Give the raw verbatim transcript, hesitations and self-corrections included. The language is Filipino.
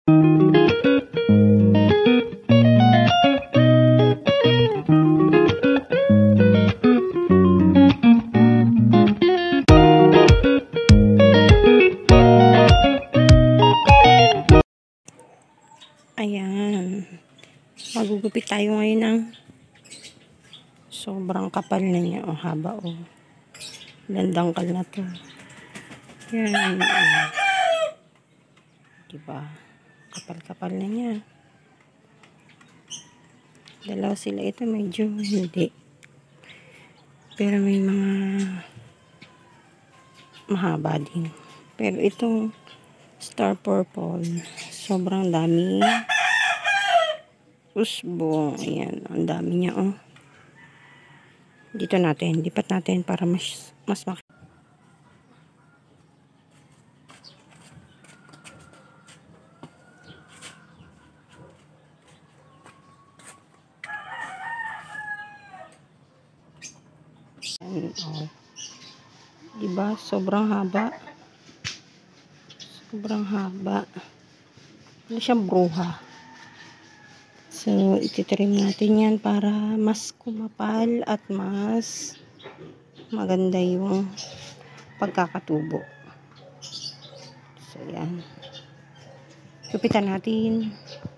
Ayan. Magugupit tayo ngayon ng sobrang kapal na niya. O, haba o. Landangkal na to. Yan. Diba? Kapal-kapal na niya. Dalaw sila ito. Medyo hindi. Pero may mga mahaba din. Pero itong star purple, sobrang dami. Usbong. Ayan. Ang dami niya, oh. Dito natin. Lipat natin para mas, mas makita. Ayan, oh. Diba? Sobrang haba. Sobrang haba. Ano siyang bruha. So, ititrim natin yan para mas kumapal at mas maganda yung pagkakatubo. So, yan. Gupitan natin.